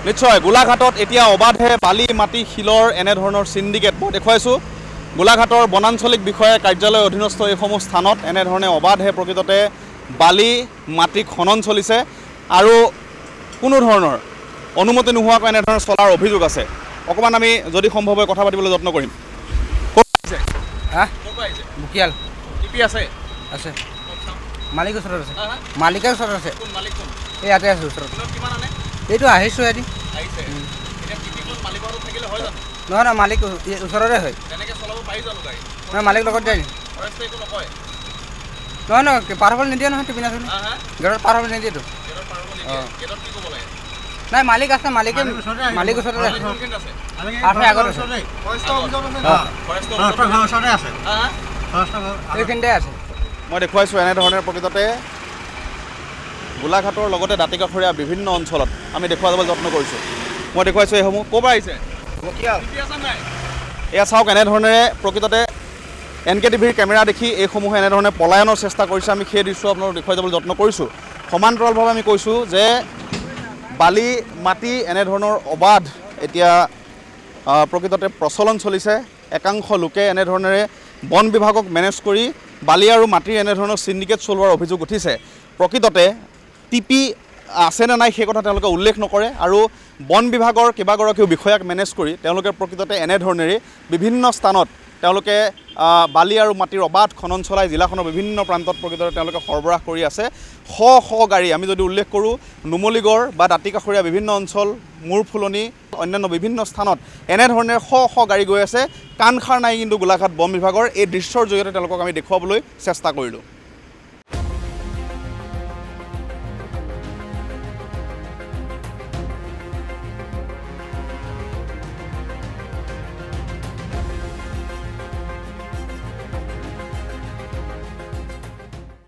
নিশ্চয় গোলাঘাটত এতিয়া অবাধে বালি মাটি শিলৰ এনেধৰণৰ সিন্ডিকেট মই দেখুৱাইছোঁ গোলাঘাটৰ বনাঞ্চলিক বিষয়া কাৰ্যালয়ৰ অধীনস্থ এইসমূহ স্থানত এনেধৰণে অবাধে প্ৰকৃততে বালি মাটি খনন চলিছে আৰু কোনো ধৰণৰ অনুমতি নোহোৱাকৈ এনেধৰণৰ চলাৰ অভিযোগ আছে অকমান আমি যদি সম্ভৱ হয় কথা পাতিবলৈ যত্ন কৰিম ক'ত আছে বুকিয়াল টিপি আছে আছে মালিকৰ ওচৰত আছে মালিকৰ ওচৰত আছে কোন মালিক কোন এই ইয়াতে আছে ওচৰত কিমান আনে এইটো আহিছোঁ এদিন আহিছে এতিয়া টিপিখন মালিকৰ থাকিলে হয় জানো নহয় নহয় মালিক ওচৰতে হয় তেনেকৈ চলাব পাৰি জানো গাড়ী নহয় মালিক লগত যায় নি ফৰেষ্টে একো নকয় নহয় নহয় পাৰ হ'বলৈ নিদিয়ে নহয় টিপি নাচোন গেটত পাৰ হ'বলৈ নিদিয়েতো গেটত কি ক'ব লাগে নাই মালিক আছে মালিকে মালিক ওচৰতে আছে আগত আছে এইখিনিতে আছে মই দেখুৱাইছোঁ এনেধৰণে প্ৰকৃততে গোলাঘাটৰ লগতে দাঁতিকাষৰীয়া বিভিন্ন অঞ্চলত আমি দেখুৱাই যাবলৈ যত্ন কৰিছোঁ মই দেখুৱাইছোঁ এইসমূহ ক'ৰ পৰা আহিছে এয়া চাওক এনেধৰণেৰে প্ৰকৃততে NKTVৰ কেমেৰা দেখি এইসমূহে এনেধৰণে পলায়নৰ চেষ্টা কৰিছে আমি সেই দৃশ্য আপোনালোকক দেখুৱাই যাবলৈ যত্ন কৰিছোঁ সমান্তৰালভাৱে আমি কৈছোঁ যে বালি মাটি এনেধৰণৰ অবাধ এতিয়া প্ৰকৃততে প্ৰচলন চলিছে একাংশ লোকে এনেধৰণেৰে বন বিভাগক মেনেজ কৰি বালি আৰু মাটিৰ এনেধৰণৰ সিন্ডিকেট চলোৱাৰ অভিযোগ উঠিছে প্ৰকৃততে টিপি আছেনে নাই সেই কথা তেওঁলোকে উল্লেখ নকৰে আৰু বন বিভাগৰ কেইবাগৰাকীও বিষয়াক মেনেজ কৰি তেওঁলোকে প্ৰকৃততে এনেধৰণেৰে বিভিন্ন স্থানত তেওঁলোকে বালি আৰু মাটিৰ অবাধ খনন চলাই জিলাখনৰ বিভিন্ন প্ৰান্তত প্ৰকৃততে তেওঁলোকে সৰবৰাহ কৰি আছে শ গাড়ী আমি যদি উল্লেখ কৰোঁ নুমলীগড় বা দাঁতিকাষৰীয়া বিভিন্ন অঞ্চল মূৰফুলনি অন্যান্য বিভিন্ন স্থানত এনেধৰণে শ গাড়ী গৈ আছে কাণখাৰ নাই কিন্তু গোলাঘাট বন বিভাগৰ এই দৃশ্যৰ জৰিয়তে তেওঁলোকক আমি দেখুৱাবলৈ চেষ্টা কৰিলোঁ